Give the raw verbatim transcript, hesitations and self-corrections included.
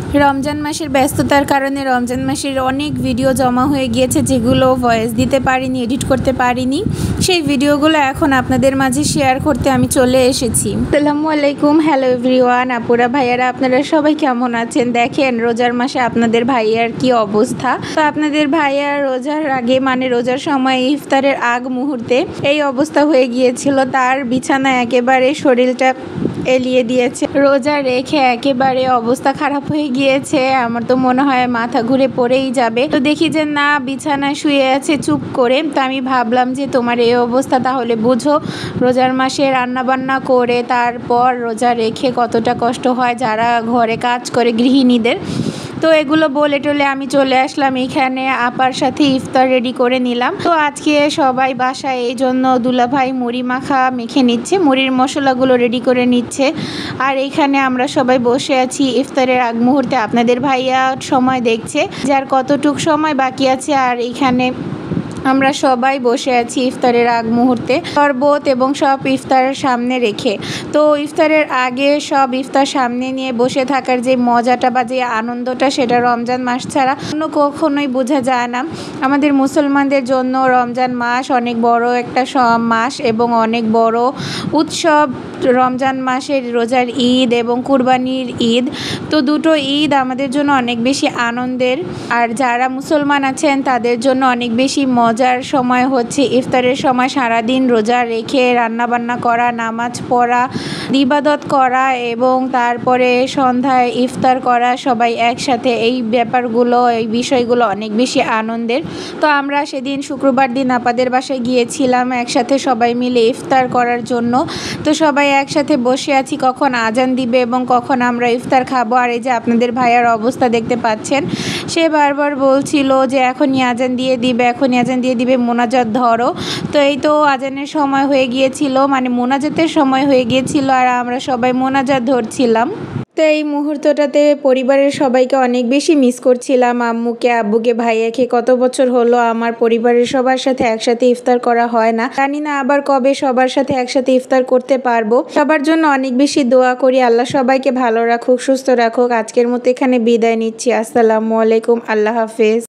রমজান মাসের ব্যস্ততার কারণে রমজান মাসের অনেক ভিডিও জমা হয়ে গিয়েছে, যেগুলো ভয়েস দিতে পারিনি, এডিট করতে পারিনি। সেই ভিডিওগুলো এখন আপনাদের মাঝে শেয়ার করতে আমি চলে এসেছি। আসসালামু আলাইকুম, হ্যালো এভরিওয়ান, আপুরা ভাইয়ারা, আপনারা সবাই কেমন আছেন? দেখেন রোজার মাসে আপনাদের ভাইয়ার কি অবস্থা। তো আপনাদের ভাইয়ার রোজার আগে, মানে রোজার সময় ইফতারের আগ মুহূর্তে এই অবস্থা হয়ে গিয়েছিল। তার বিছানা একেবারে শরীরটা এলিয়ে দিয়েছে, রোজা রেখে একেবারে অবস্থা খারাপ হয়ে গিয়েছে। আমার তো মনে হয় মাথা ঘুরে পড়েই যাবে। তো দেখি যে না, বিছানায় শুয়ে আছে চুপ করে। তো আমি ভাবলাম যে তোমার এই অবস্থা, তাহলে বুঝো রোজার মাসে রান্না বান্না করে তারপর রোজা রেখে কতটা কষ্ট হয় যারা ঘরে কাজ করে, গৃহিণীদের। তো এগুলো বলে টলে আমি চলে আসলাম এখানে, আপার সাথে ইফতার রেডি করে নিলাম। তো আজকে সবাই বাসায়, এই জন্য দুলাভাই মুড়ি মাখা মেখে নিচ্ছে, মুড়ির মশলাগুলো রেডি করে নিচ্ছে। আর এখানে আমরা সবাই বসে আছি ইফতারের আগ মুহূর্তে। আপনাদের ভাইয়া সময় দেখছে যার কতটুক সময় বাকি আছে। আর এখানে আমরা সবাই বসে আছি ইফতারের আগ মুহূর্তে, শরবত এবং সব ইফতারের সামনে রেখে। তো ইফতারের আগে সব ইফতার সামনে নিয়ে বসে থাকার যে মজাটা বা যে আনন্দটা, সেটা রমজান মাস ছাড়া অন্য কখনোই বোঝা যায় না। আমাদের মুসলমানদের জন্য রমজান মাস অনেক বড় একটা মাস এবং অনেক বড় উৎসব। রমজান মাসের রোজার ঈদ এবং কুরবানির ঈদ, তো দুটো ঈদ আমাদের জন্য অনেক বেশি আনন্দের। আর যারা মুসলমান আছেন তাদের জন্য অনেক বেশি মজার সময় হচ্ছে ইফতারের সময় সারাদিন রোজা রেখে রান্নাবান্না করা, নামাজ পড়া, ইবাদত করা এবং তারপরে সন্ধ্যায় ইফতার করা সবাই একসাথে। এই ব্যাপারগুলো, এই বিষয়গুলো অনেক বেশি আনন্দের। তো আমরা সেদিন শুক্রবার দিন আপাদের বাসায় গিয়েছিলাম একসাথে সবাই মিলে ইফতার করার জন্য। তো সবাই একসাথে বসে আছি, কখন আজান দিবে এবং কখন আমরা ইফতার খাবো। আর এই যে আপনাদের ভাইয়ার অবস্থা দেখতে পাচ্ছেন, সে বারবার বলছিল যে এখনই আজান দিয়ে দিবে, এখনই আজান দিয়ে দিবে, মোনাজাত ধরো। তো এই তো আজানের সময় হয়ে গিয়েছিল, মানে মোনাজাতের সময় হয়ে গিয়েছিল, আর আমরা সবাই মোনাজাত ধরছিলাম। তো এই মুহূর্তটাতে পরিবারের সবাইকে অনেক বেশি মিস করছিলাম, আম্মুকে, আব্বুকে, ভাইয়াকে। কত বছর হলো আমার পরিবারের সবার সাথে একসাথে ইফতার করা হয় না। জানি না আবার কবে সবার সাথে একসাথে ইফতার করতে পারবো। সবার জন্য অনেক বেশি দোয়া করি, আল্লাহ সবাইকে ভালো রাখুক, সুস্থ রাখুক। আজকের মতো এখানে বিদায় নিচ্ছি। আসসালামু আলাইকুম, আল্লাহ হাফেজ।